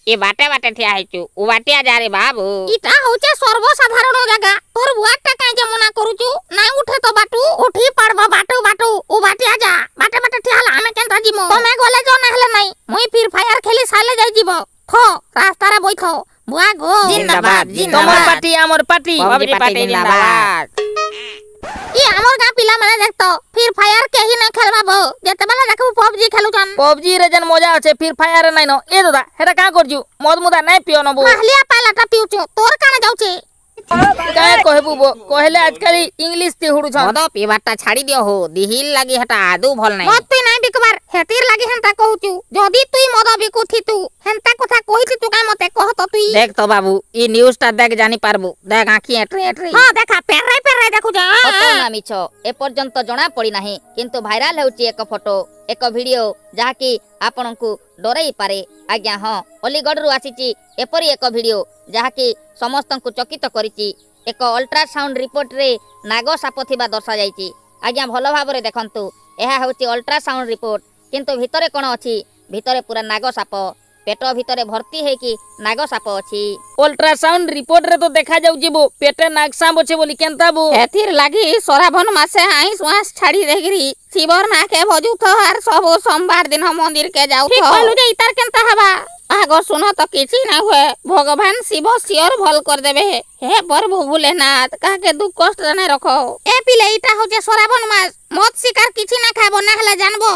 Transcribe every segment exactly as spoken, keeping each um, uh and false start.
ए बाटे बाटे ठिया हेचु उ बाटिया जा रे बाबू इटा होचे सर्वसाधारण जगह तोर बुआटा काई जे मना करूचु ना उठे तो बाटू उठी पड़बो बाटू बाटू उ बाटिया जा बाटे बाटे ठिया हला हमें केनता जिमो तमे गले जो ना हले नहीं मुई फिर फायर खेली साले जाई जिवो थो रास्ता रे बैठो बुआ गो जिंदाबाद जिंदाबाद तमर पार्टी हमर पार्टी पबजी पार्टी जिंदाबाद ई हमर गा पिला माने देखतो फिर फायर केही ना खेलबाबो जते बेला देखबो पबजी खेलुछन पबजी रे जन मजा আছে फिर फायर নাই ন ए दादा हेरा का करजु मद मुदा नै पियो न बो महलिया पालाटा पिउछु तोर काने जाउछे काय कहबू बो कहले आजकल इंग्लिश ते हुडु छ मद पीबाटा छाड़ी दियो हो दिहिल लागि हटा आदू भल नै मत तुई नै बिकबार हेतिर लागि हंता कहूचु जदी तुई मद बिकुथि तू हंता कथा कहिथि तू काय मते कहत तुई देख तो बाबू ई न्यूज़ ता देख जानी पारबू देख आखी एट्री एट्री हां देखा पेरे पेरे देखु जा फोटो ना मिछ ए पर्यंत जणा पड़ी नाही किंतु भाइराल हेउची एक फोटो एक वीडियो जहा कि आपनकु डराई पारे आज्ञा हां अलीगढ़ रु आसीची एपरी एक वीडियो जहा कि समस्तंकु चकित करिची एक अल्ट्रासाउंड रिपोर्ट रे नाग साप थिबा दर्शा जाईची आज्ञा भलो भाबरे देखंतु एहा हेउची अल्ट्रासाउंड रिपोर्ट किंतु भितरे कोन अछि भितरे पूरा नाग साप पेट भितरे भर्ती है कि नाग साप अछि अल्ट्रासाउंड रिपोर्ट रे तो देखा जाउ जेबो पेटे नाग साप अछि बोली केनता बो एथिर लागि सराभन मासे आइस वास छाड़ी देगिरी शिवर ना के भजु थहार सब सोमवार दिन हम मंदिर के जाउ ठीक कहलु जे इतार केनता हबा आगो सुनो तो किछि ना होए भगवान शिव सियर भल कर देबे हे प्रभु भोलेनाथ का के दुख कष्ट ने रखो ए पिले इटा हो जे सराभन मास मत शिकार किछि ना खाबो ना हला जानबो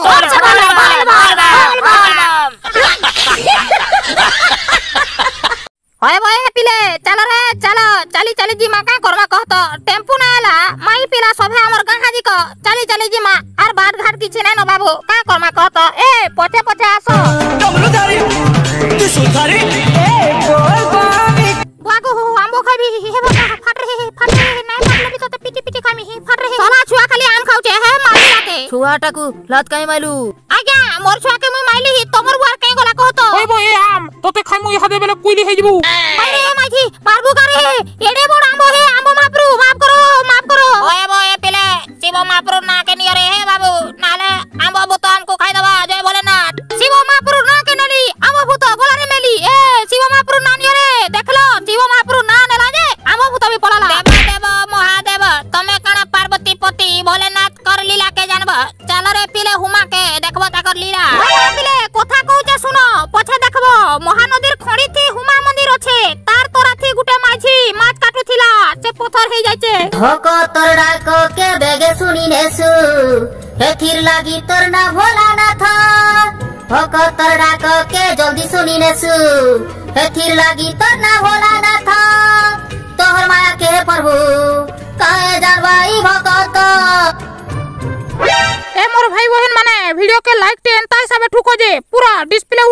होय होय पिले चलो रे चलो चली चली जी मा का करबा कहतो टेम्पू ना आला माई पिला सभे हमर गंगा जी को चली चली जी मा आर बाट घाट किछि नै न बाबू का करबा कहतो ए पछे पछे आसो डमरुदारी तू सुधारी ए बोल बाबी बागो हो आंबो खाबी हे बाबा फट रे फट रे नै मतलब भी तो पिटी पिटी खामी हे फट रे साला छुआ खाली आम खाउचे हे मारी लाते छुआ टाकू लात काई माइलू आज्ञा मोर छुआ के मुई माइली ही तमर बुआर काई गला कहतो ओय बो ए आम तोते खाइमु इहादे बेले कुइली हे जबू अरे माइथी मारबू करे एडे बड़ आंबो हे आंबो मापरू माफ करो माफ करो ओए बो ए पिले शिव महाप्रभु ना के नियरे हे बाबू नाले आंबो भूत हमको खाइ दबा जय भोलेनाथ शिव महाप्रभु ना के नली आंबो भूत गोला रे मेली ए शिव महाप्रभु ना नियरे देखलो शिव महाप्रभु ना नेला जे आंबो भूत भी पळाला देव देव महादेव तमे कणा पार्वती पति भोलेनाथ कर लीला के जानबा चल रे पिले हुमा के देखबो ताकर लीला ओए पिले कथा कहूचे सुनो पछे देखबो महानदीर खणी थी हुमा मंदिर छे तार तोरा थी गुटे माछी माछ काटुथिला से पत्थर हे जायचे भको तोर डाको के बेगे सुनी नेसु हेथिर लागी तोर ना भोला ना था भको तोर डाको के जल्दी सुनी नेसु हेथिर लागी तोर ना भोला ना था तोहर माया के प्रभु काहे जानवाई भको ए मोर भाई बहन माने वीडियो के लाइक टे एंता हिसाबे ठुको जे पूरा डिस्प्ले